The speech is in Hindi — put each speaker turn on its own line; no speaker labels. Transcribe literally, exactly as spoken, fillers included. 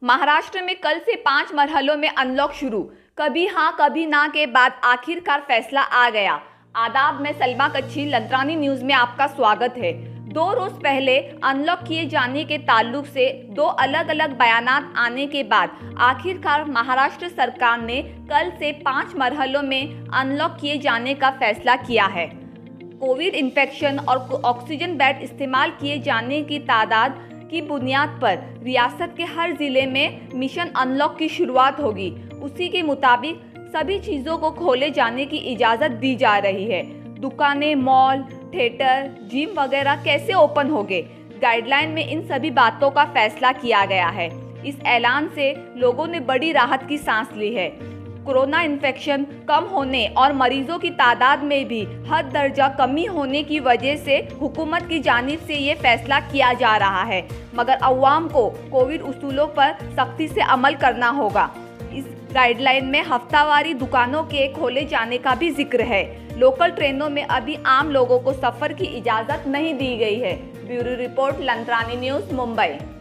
महाराष्ट्र में कल से पांच मरहलों में अनलॉक शुरू। कभी हाँ कभी ना के बाद आखिरकार फैसला आ गया। आदाब, मैं सलमा कच्ची लंत्रानी न्यूज में आपका स्वागत है। दो रोज पहले अनलॉक किए जाने के ताल्लुक से दो अलग अलग बयानात आने के बाद आखिरकार महाराष्ट्र सरकार ने कल से पांच मरहलों में अनलॉक किए जाने का फैसला किया है। कोविड इन्फेक्शन और ऑक्सीजन बेड इस्तेमाल किए जाने की तादाद की बुनियाद पर रियासत के हर जिले में मिशन अनलॉक की शुरुआत होगी। उसी के मुताबिक सभी चीज़ों को खोले जाने की इजाज़त दी जा रही है। दुकानें, मॉल, थिएटर, जिम वगैरह कैसे ओपन होंगे, गाइडलाइन में इन सभी बातों का फैसला किया गया है। इस ऐलान से लोगों ने बड़ी राहत की सांस ली है। कोरोना इन्फेक्शन कम होने और मरीजों की तादाद में भी हद दर्जा कमी होने की वजह से हुकूमत की जानिब से ये फैसला किया जा रहा है, मगर अवाम को कोविड उसूलों पर सख्ती से अमल करना होगा। इस गाइडलाइन में हफ्तावारी दुकानों के खोले जाने का भी जिक्र है। लोकल ट्रेनों में अभी आम लोगों को सफ़र की इजाज़त नहीं दी गई है। Bureau report, Lantrani news, Mumbai.